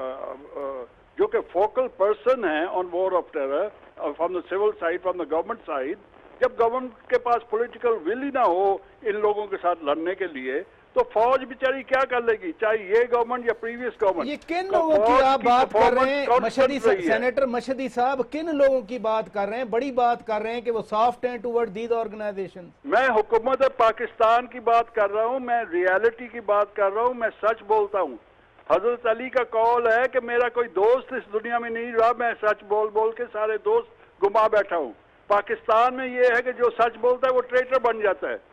جو کہ فوکل پرسن ہیں on war of terror from the civil side, from the government side, جب گورنمنٹ کے پاس پولیٹیکل ول ہی نہ ہو ان لوگوں کے ساتھ لڑنے کے لیے تو فوج بیچاری کیا کر لے گی، چاہے یہ گورنمنٹ یا پریویس گورنمنٹ۔ یہ کن لوگوں کی آپ بات کر رہے ہیں مشہدی صاحب، سینیٹر مشہدی صاحب، کن لوگوں کی بات کر رہے ہیں؟ بڑی بات کر رہے ہیں کہ وہ سافٹ ہیں ٹوورڈ دیز آرگنائزیشن۔ میں حکومت پاکستان کی بات کر رہا ہوں، میں ریالٹی کی بات کر رہا ہوں، میں سچ بولتا ہوں۔ حضرت علی کا قول ہے کہ میرا کوئی دوست اس دنیا میں نہیں رہا، میں سچ بول بول کے سارے دوست گما بیٹھا ہوں۔ پاکستان میں یہ ہے کہ جو سچ بولتا ہے وہ ٹریٹر بن جاتا ہے۔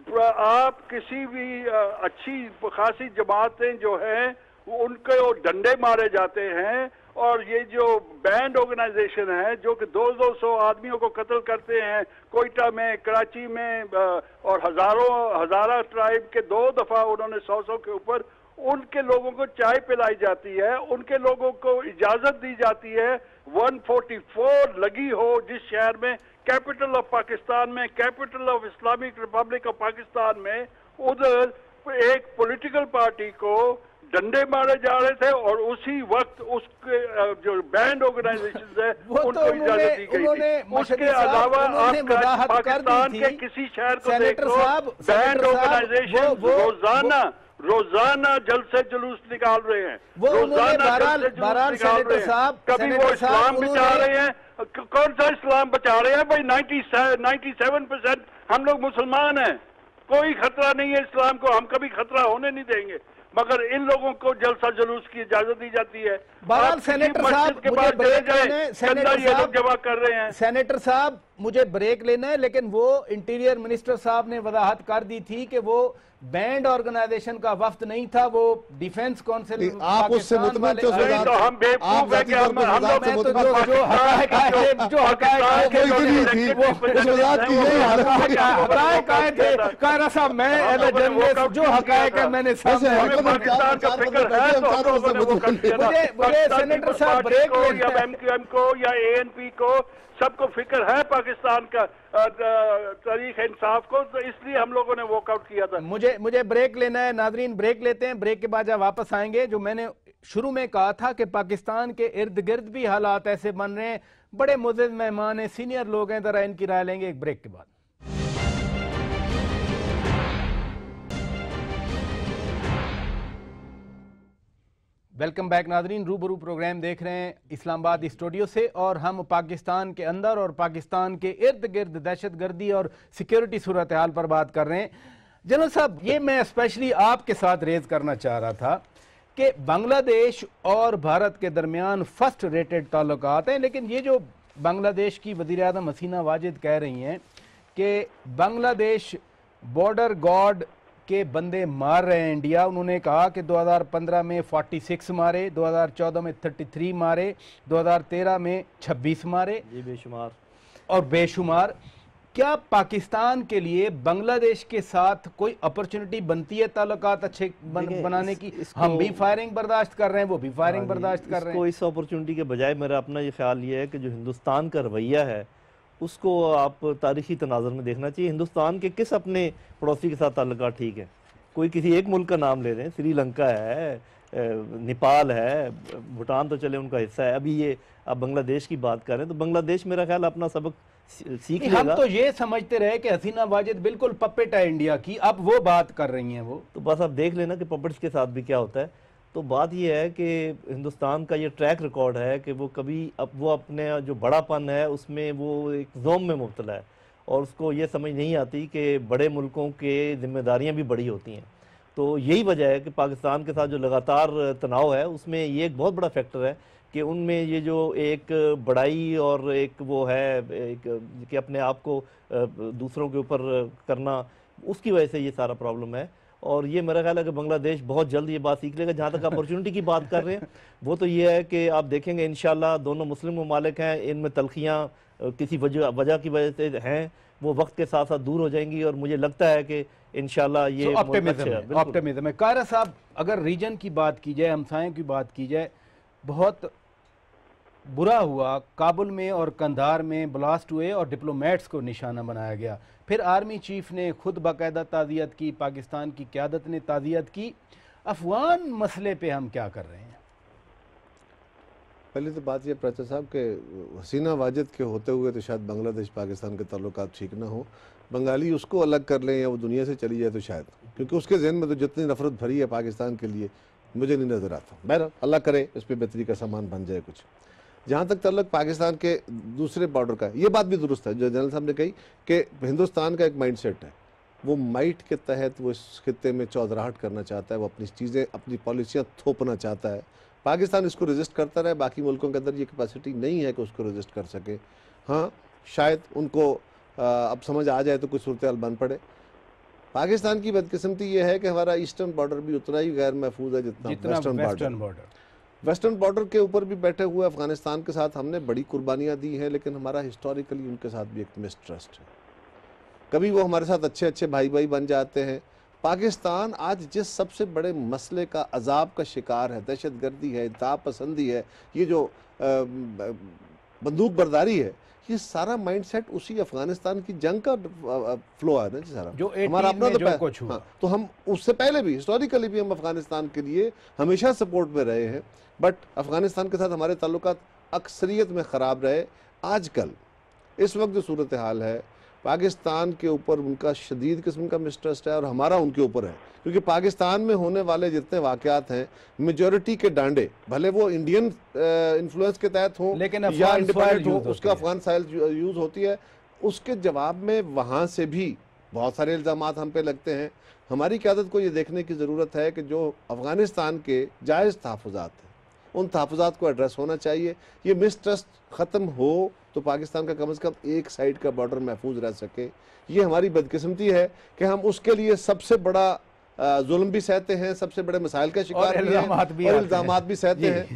آپ کسی بھی اچھی خاصی جماعتیں جو ہیں ان کو ڈنڈے مارے جاتے ہیں، اور یہ جو بینڈ آرگنائزیشن ہے جو کہ دو دو سو آدمیوں کو قتل کرتے ہیں کوئٹہ میں، کراچی میں، اور ہزاروں ہزارہ ٹرائب کے دو دفعہ انہوں نے سو سو کے اوپر، ان کے لوگوں کو چائے پلائی جاتی ہے، ان کے لوگوں کو اجازت دی جاتی ہے ون فورٹی فور لگی ہو جس شہر میں، کیپٹل آف پاکستان میں، capital of Islamic Republic of Pakistan میں، ادھر ایک پولیٹیکل پارٹی کو ڈنڈے مارے جا رہے تھے، اور اسی وقت اس کے جو بینڈ آرگنائزیشنز ہیں ان کو اجازت دی گئی تھی۔ اس کے علاوہ آپ پاکستان کے کسی شہر کو دیکھ لو، بینڈ آرگنائزیشن روزانہ روزانہ جلسے جلوس نکال رہے ہیں، روزانہ جلسے جلوس نکال رہے ہیں۔ کبھی وہ اسلام بچا رہے ہیں، کون سا اسلام بچا رہے ہیں بھائی؟ نائنٹی سیون پرسینٹ ہم لوگ مسلمان ہیں، کوئی خطرہ نہیں ہے اسلام کو، ہم کبھی خطرہ ہونے نہیں دیں گے، مگر ان لوگوں کو جلسہ جلوس کی اجازت دی جاتی ہے۔ بہرحال سینیٹر صاحب مجھے بریک لینا ہے، سینیٹر صاحب جمع کر رہے ہیں۔ سینیٹر صاحب مجھے بریک لینا ہے، لیکن وہ انٹیریئر منسٹر صاحب نے وضاحت کر دی تھی کہ وہ بینڈ آرگنائزیشن کا وفد نہیں تھا، وہ ڈیفنس کونسل آپ اس سے مطمئن تھے؟ تو ہم بے وقوف ہیں کہ ہم لوگ جو حقائق آئے جو حقائق کائرہ صاحب، میں ایز اے جرنلسٹ جو حقائق ہے میں نے سامنے پاکستان کا فکر ہے تو ہم لوگوں نے وہ کر دیا۔ مجھے سینیٹر صاحب بریک یا ایم کیو ایم کو یا اے این پی کو سب کو فکر ہے پاکستان کا تاریخ انصاف کو، تو اس لیے ہم لوگوں نے واک آؤٹ کیا تھا۔ مجھے مجھے بریک لینا ہے، ناظرین بریک لیتے ہیں، بریک کے بعد جب واپس آئیں گے، جو میں نے شروع میں کہا تھا کہ پاکستان کے ارد گرد بھی حالات ایسے بن رہے ہیں، بڑے معزز مہمان ہیں، سینئر لوگ ہیں، ذرا ان کی رائے لیں گے ایک بریک کے بعد۔ ویلکم بیک ناظرین، روبرو پروگرام دیکھ رہے ہیں اسلام آباد اسٹوڈیو سے، اور ہم پاکستان کے اندر اور پاکستان کے ارد گرد دہشت گردی اور سیکیورٹی صورتحال پر بات کر رہے ہیں۔ جنرل صاحب، یہ میں اسپیشلی آپ کے ساتھ ریز کرنا چاہ رہا تھا کہ بنگلہ دیش اور بھارت کے درمیان فرسٹ ریٹڈ تعلقات ہیں، لیکن یہ جو بنگلہ دیش کی وزیر اعظم حسینہ واجد کہہ رہی ہیں کہ بنگلہ دیش بارڈر گارڈ کے بندے مار رہے ہیں انڈیا، انہوں نے کہا کہ دو ہزار پندرہ میں فورٹی سکس مارے، دو ہزار چودہ میں تھرٹی تھری مارے، دو ہزار تیرہ میں چھبیس مارے، جی بے شمار اور بے شمار۔ کیا پاکستان کے لیے بنگلہ دیش کے ساتھ کوئی اپرچونٹی بنتی ہے تعلقات اچھے بنانے کی؟ ہم بھی فائرنگ برداشت کر رہے ہیں، وہ بھی فائرنگ برداشت کر رہے ہیں۔ اس اپرچونٹی کے بجائے میرا اپنا یہ خیال یہ ہے کہ جو ہندوستان کا رویہ ہے اس کو آپ تاریخی تناظر میں دیکھنا چاہیے۔ ہندوستان کے کس اپنے پڑوسی کے ساتھ تعلقات ٹھیک ہیں؟ کوئی کسی ایک ملک کا نام لے رہے ہیں، سری لنکا ہے، نیپال ہے، بھوٹان تو چلے ان کا حصہ ہے، ابھی یہ آپ بنگلہ دیش کی بات کر رہے ہیں، تو بنگلہ دیش میرا خیال اپنا سبق سیکھ لے ہم گا. تو یہ سمجھتے رہے کہ حسینہ واجد بالکل پپٹ ہے انڈیا کی، اب وہ بات کر رہی ہیں وہ. تو بس آپ دیکھ لینا کہ پپٹس کے ساتھ بھی کیا ہوتا ہے. تو بات یہ ہے کہ ہندوستان کا یہ ٹریک ریکارڈ ہے کہ وہ کبھی اب وہ اپنے جو بڑا پن ہے اس میں وہ ایک زوم میں مبتلا ہے، اور اس کو یہ سمجھ نہیں آتی کہ بڑے ملکوں کے ذمہ داریاں بھی بڑی ہوتی ہیں. تو یہی وجہ ہے کہ پاکستان کے ساتھ جو لگاتار تناؤ ہے اس میں یہ ایک بہت بڑا فیکٹر ہے کہ ان میں یہ جو ایک بڑائی اور ایک وہ ہے ایک کہ اپنے آپ کو دوسروں کے اوپر کرنا، اس کی وجہ سے یہ سارا پرابلم ہے. اور یہ میرا خیال ہے کہ بنگلہ دیش بہت جلد یہ بات سیکھ لے گا. جہاں تک اپرچونٹی کی بات کر رہے ہیں وہ تو یہ ہے کہ آپ دیکھیں گے انشاءاللہ دونوں مسلم ممالک ہیں، ان میں تلخیاں کسی وجہ وجہ کی وجہ سے ہیں، وہ وقت کے ساتھ ساتھ دور ہو جائیں گی، اور مجھے لگتا ہے کہ انشاءاللہ یہ آپٹیمزم ہے. آپٹیمزم ہے. قاہرہ صاحب، اگر ریجن کی بات کی جائے، ہمسائیں کی بات کی جائے، بہت برا ہوا کابل میں اور کندھار میں بلاسٹ ہوئے اور ڈپلومیٹس کو نشانہ بنایا گیا. پھر آرمی چیف نے خود باقاعدہ تعزیت کی، پاکستان کی قیادت نے تعزیت کی. افغان مسئلے پہ ہم کیا کر رہے ہیں؟ پہلی تو بات یہ پرچا صاحب کہ حسینہ واجد کے ہوتے ہوئے تو شاید بنگلہ دیش پاکستان کے تعلقات ٹھیک نہ ہوں. بنگالی اس کو الگ کر لیں یا وہ دنیا سے چلی جائے تو شاید، کیونکہ اس کے ذہن میں تو جتنی نفرت بھری ہے پاکستان کے لیے مجھے نہیں نظر آتا. بہرحال اللہ کرے اس پہ بہتری کا سامان بن جائے کچھ. جہاں تک تعلق پاکستان کے دوسرے بارڈر کا ہے، یہ بات بھی درست ہے جو جنرل صاحب نے کہی کہ ہندوستان کا ایک مائنڈ سیٹ ہے، وہ مائٹ کے تحت وہ اس خطے میں چودراہٹ کرنا چاہتا ہے، وہ اپنی چیزیں اپنی پالیسیاں تھوپنا چاہتا ہے. پاکستان اس کو ریزسٹ کرتا رہے، باقی ملکوں کے اندر یہ کیپیسٹی نہیں ہے کہ اس کو ریزسٹ کر سکے. ہاں شاید ان کو اب سمجھ آ جائے تو کوئی صورتحال بن پڑے. پاکستان کی بدقسمتی یہ ہے کہ ہمارا ایسٹرن بارڈر بھی اتنا ہی غیر محفوظ ہے جتنا ویسٹرن بارڈر. ویسٹرن بارڈر کے اوپر بھی بیٹھے ہوئے افغانستان کے ساتھ ہم نے بڑی قربانیاں دی ہیں، لیکن ہمارا ہسٹوریکلی ان کے ساتھ بھی ایک مسٹرسٹ ہے. کبھی وہ ہمارے ساتھ اچھے اچھے بھائی بھائی بن جاتے ہیں. پاکستان آج جس سب سے بڑے مسئلے کا عذاب کا شکار ہے، دہشت گردی ہے، انتہا پسندی ہے، یہ جو بندوق برداری ہے، یہ سارا مائنڈ سیٹ اسی افغانستان کی جنگ کا فلو ہے نا جی سارا. جو ہمارا اپنا جو کچھ ہوا، تو ہم اس سے پہلے بھی ہسٹوریکلی بھی ہم افغانستان کے لیے ہمیشہ سپورٹ میں رہے ہیں، بٹ افغانستان کے ساتھ ہمارے تعلقات اکثریت میں خراب رہے. آج کل اس وقت جو صورتحال ہے پاکستان کے اوپر ان کا شدید قسم کا مسٹرسٹ ہے اور ہمارا ان کے اوپر ہے، کیونکہ پاکستان میں ہونے والے جتنے واقعات ہیں میجورٹی کے ڈانڈے بھلے وہ انڈین انفلوئنس کے تحت ہوں یا انڈیپینڈنٹ ہوں، اس کا افغان سائل یوز ہوتی ہے. اس کے جواب میں وہاں سے بھی بہت سارے الزامات ہم پہ لگتے ہیں. ہماری قیادت کو یہ دیکھنے کی ضرورت ہے کہ جو افغانستان کے جائز تحفظات ہیں ان تحفظات کو ایڈریس ہونا چاہیے. یہ مسٹرسٹ ختم ہو تو پاکستان کا کم از کم ایک سائیڈ کا بارڈر محفوظ رہ سکے. یہ ہماری بدقسمتی ہے کہ ہم اس کے لیے سب سے بڑا ظلم بھی سہتے ہیں، سب سے بڑے مسائل کا شکار بھی ہیں اور الزامات بھی سہتے ہیں.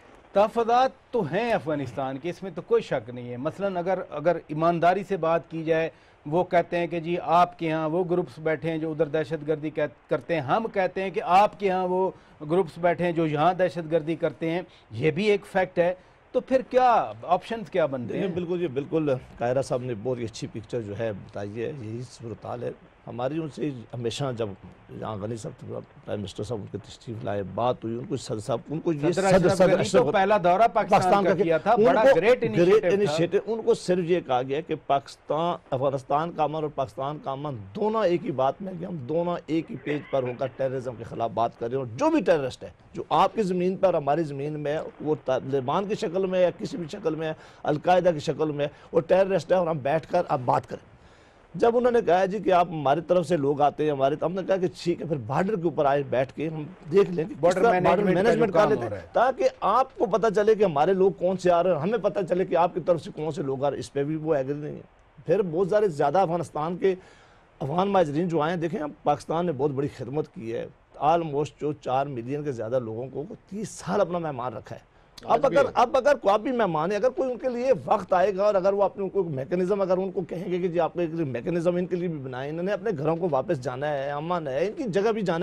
تحفظات تو ہیں افغانستان کے، اس میں تو کوئی شک نہیں ہے. مثلا اگر اگر ایمانداری سے بات کی جائے، وہ کہتے ہیں کہ جی آپ کے ہاں وہ گروپس بیٹھے ہیں جو ادھر دہشت گردی کرتے ہیں، ہم کہتے ہیں کہ آپ کے ہاں وہ گروپس بیٹھے ہیں جو یہاں دہشت گردی کرتے ہیں. یہ بھی ایک فیکٹ ہے. تو پھر کیا آپشنز کیا بنتے ہیں؟ بالکل یہ بالکل قاہرہ صاحب نے بہت اچھی پکچر جو ہے بتائی ہے. یہی صورتحال ہے ہماری. ان سے ہمیشہ جب یہاں غنی صاحب پرائم منسٹر صاحب ان کے تشریف لائے، بات ہوئی، ان کو صدر صاحب ان کو یہ صدر اشرف پہلا دورہ پاکستان کا کیا تھا، بڑا گریٹ انیشیٹو. ان کو صرف یہ کہا گیا کہ پاکستان افغانستان کا امن اور پاکستان کا امن دونوں ایک ہی بات میں کہ ہم دونوں ایک ہی پیج پر ہو کر ٹیررزم کے خلاف بات کر رہے ہیں. اور جو بھی ٹیررسٹ ہے جو آپ کی زمین پر ہماری زمین میں وہ طالبان کی شکل میں یا کسی بھی شکل میں، القاعدہ کی شکل میں وہ ٹیررسٹ ہے، اور ہم بیٹھ کر اب بات کریں. جب انہوں نے کہا جی کہ آپ ہماری طرف سے لوگ آتے ہیں ہمارے، ہم نے کہا کہ ٹھیک ہے پھر بارڈر کے اوپر آئے بیٹھ کے ہم دیکھ لیں کہ بارڈر مینجمنٹ کر لیتے ہیں تاکہ آپ کو پتہ چلے کہ ہمارے لوگ کون سے آ رہے ہیں، ہمیں پتہ چلے کہ آپ کی طرف سے کون سے لوگ آ رہے ہیں. اس پہ بھی وہ ایگری نہیں ہے. پھر بہت سارے زیادہ افغانستان کے افغان مہاجرین جو آئے ہیں، دیکھیں پاکستان نے بہت بڑی خدمت کی ہے. آلموسٹ جو چار ملین کے زیادہ لوگوں کو تیس سال اپنا مہمان رکھا ہے. اب اگر اب اگر کوئی بھی مہمان ہے، اگر کوئی ان کے لیے وقت آئے گا اور اگر وہ اپنے کو میکنزم اگر ان کو کہیں گے کہ جی آپ نے میکنزم ان کے لیے بھی بنائے، انہوں نے اپنے گھروں کو واپس جانا ہے، امن ہے، ان کی جگہ بھی جانا ہے،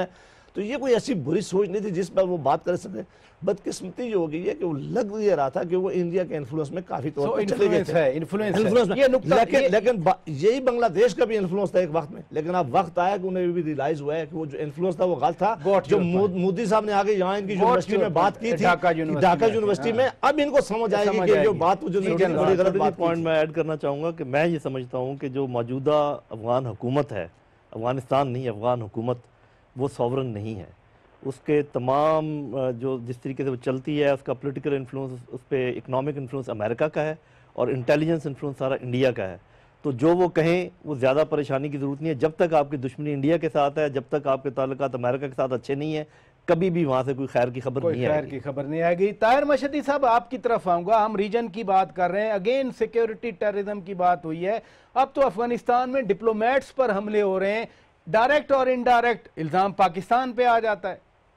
تو یہ کوئی ایسی بری سوچ نہیں تھی جس پر وہ بات کر سکے. بدقسمتی جو ہو گئی ہے کہ وہ لگ یہ رہا تھا کہ وہ انڈیا کے انفلوئنس میں کافی طور پر چلے گئے تھے. لیکن لیکن یہی بنگلہ دیش کا بھی انفلوئنس تھا ایک وقت میں, لیکن اب وقت آیا کہ انہیں بھی ریلائز ہوا ہے کہ وہ جو انفلوئنس تھا وہ غلط تھا. جو مودی صاحب نے آگے یہاں ان کی یونیورسٹی میں بات کی تھی ڈھاکہ یونیورسٹی میں, اب ان کو سمجھ آئے گی کہ جو بات جو بڑی غلط بات. پوائنٹ میں ایڈ کرنا چاہوں گا کہ میں یہ سمجھتا ہوں کہ جو موجودہ افغان حکومت ہے, افغانستان نہیں افغان حکومت, وہ سوورن نہیں ہے. اس کے تمام جو جس طریقے سے وہ چلتی ہے, اس کا پولیٹیکل انفلوئنس, اس پہ اکنامک انفلوئنس امریکہ کا ہے اور انٹیلیجنس انفلوئنس سارا انڈیا کا ہے. تو جو وہ کہیں وہ زیادہ پریشانی کی ضرورت نہیں ہے. جب تک آپ کی دشمنی انڈیا کے ساتھ ہے, جب تک آپ کے تعلقات امریکہ کے ساتھ اچھے نہیں ہیں, کبھی بھی وہاں سے کوئی خیر کی خبر نہیں آئے گی. خیر کی خبر نہیں آئے گی. طاہر مشہدی صاحب آپ کی طرف آؤں گا. ہم ریجن کی بات کر رہے ہیں, اگین سیکیورٹی ٹیررزم کی بات ہوئی ہے. اب تو افغانستان میں ڈپلومیٹس پر حملے ہو رہے ہیں, ڈائریکٹ اور انڈائریکٹ الزام پاکستان پہ آ جاتا ہے.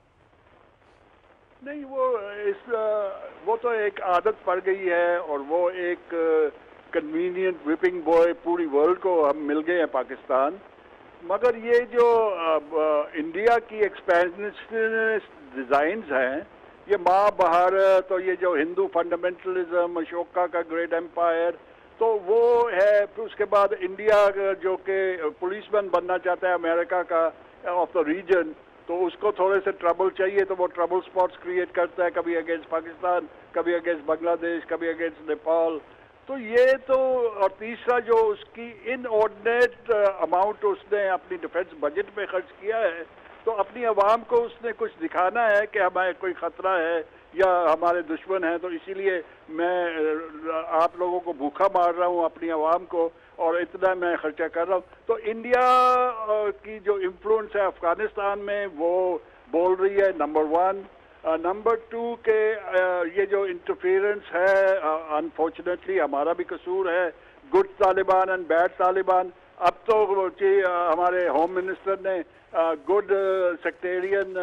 نہیں, وہ اس وہ تو ایک عادت پڑ گئی ہے اور وہ ایک کنوینئنٹ وپنگ بوائے پوری ورلڈ کو ہم مل گئے ہیں پاکستان. مگر یہ جو انڈیا کی ایکسپینشنسٹ ڈیزائنز ہیں, یہ ماں بھارت اور یہ جو ہندو فنڈامنٹلزم, اشوکا کا گریٹ ایمپائر, تو وہ ہے. پھر اس کے بعد انڈیا جو کہ پولیس مین بننا چاہتا ہے امریکہ کا آف دا ریجن, تو اس کو تھوڑے سے ٹربل چاہیے, تو وہ ٹربل سپاٹس کریٹ کرتا ہے, کبھی اگینسٹ پاکستان, کبھی اگینسٹ بنگلہ دیش, کبھی اگینسٹ نیپال. تو یہ تو, اور تیسرا جو اس کی ان آرڈینیٹ اماؤنٹ اس نے اپنی ڈیفنس بجٹ میں خرچ کیا ہے, تو اپنی عوام کو اس نے کچھ دکھانا ہے کہ ہمیں کوئی خطرہ ہے یا ہمارے دشمن ہیں, تو اسی لیے میں آپ لوگوں کو بھوکا مار رہا ہوں, اپنی عوام کو, اور اتنا میں خرچہ کر رہا ہوں. تو انڈیا کی جو انفلوئنس ہے افغانستان میں وہ بول رہی ہے نمبر ون. نمبر ٹو کہ یہ جو انٹرفیئرنس ہے انفارچونیٹلی ہمارا بھی قصور ہے, good Taliban and bad Taliban. اب تو ہمارے ہوم منسٹر نے good sectarian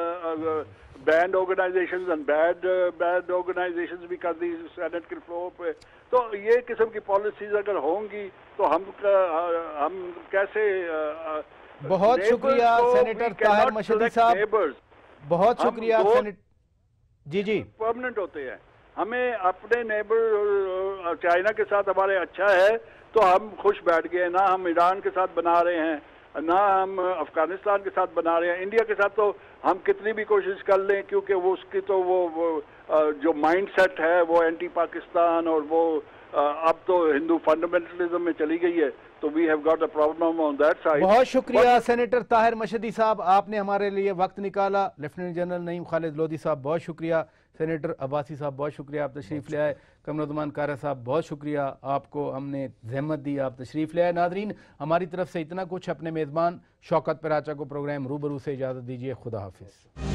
banned organisations and bad bad organisations بھی کر دی سینٹ کے فلور پہ. تو یہ قسم کی پالیسیز اگر ہوں گی تو ہم ہم کیسے. بہت شکریہ سینیٹر طاہر مشہدی صاحب, بہت شکریہ سینیٹر. جی جی پرماننٹ ہوتے ہیں. ہمیں اپنے نیبر چائنا کے ساتھ ہمارے اچھا ہے تو ہم خوش بیٹھ گئے, نہ ہم ایران کے ساتھ بنا رہے ہیں, نہ ہم افغانستان کے ساتھ بنا رہے ہیں. انڈیا کے ساتھ تو ہم کتنی بھی کوشش کر لیں, کیونکہ وہ اس کی تو وہ جو مائنڈ سیٹ ہے وہ اینٹی پاکستان, اور وہ اب تو ہندو فنڈامنٹلزم میں چلی گئی ہے, تو we have got a problem on that side. بہت شکریہ سینیٹر طاہر مشہدی صاحب, آپ نے ہمارے لیے وقت نکالا. لیفٹیننٹ جنرل نعیم خالد لودھی صاحب بہت شکریہ. سینیٹر عباسی صاحب بہت شکریہ, آپ تشریف لے آئے. قمرالزمان کارا صاحب بہت شکریہ, آپ کو ہم نے زحمت دی, آپ تشریف لے آئے. ناظرین, ہماری طرف سے اتنا کچھ. اپنے میزبان شوکت پراچا کو پروگرام روبرو سے اجازت دیجیے. خدا حافظ.